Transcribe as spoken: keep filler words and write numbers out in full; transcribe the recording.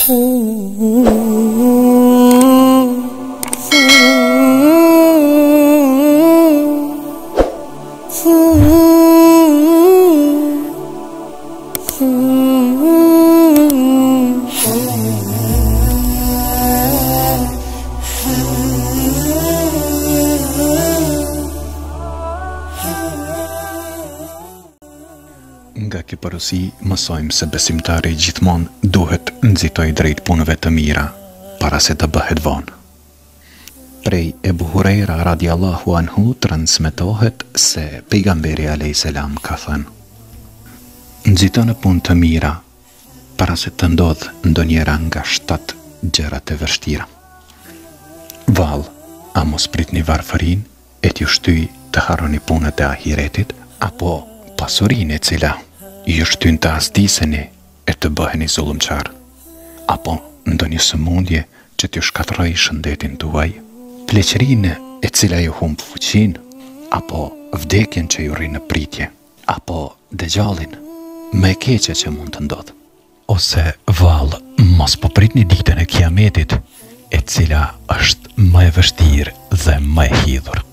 Nga kjo porosi, mësojmë se besimtari gjithmonë duhet nxitoj drejt punëve të mira, para se të bëhet vonë. Prej Ebu Hurejra radiallahu anhu transmetohet se pejgamberi alayhis salam ka thënë: nxito në punë të mira, para se të ndodh ndonjëra nga shtatë gjërat e vështira. Vallë, a mos pritni varfërinë e t'ju shtyj të harroni punët e ahiretit, apo pasurinë e cila ju shtyn të asdiseni e të bëheni zullumçar, apo ndonjë sëmundje që t'ju shkatërroj shëndetin tuaj, pleqërinë e cila ju humb fuqinë, apo vdekjen që ju rri në pritje, apo dëgjallin më e keqe që mund të ndodhë. Ose vallë, mos po pritni ditën e Kiametit, e cila është më e vështirë dhe më e hidhur.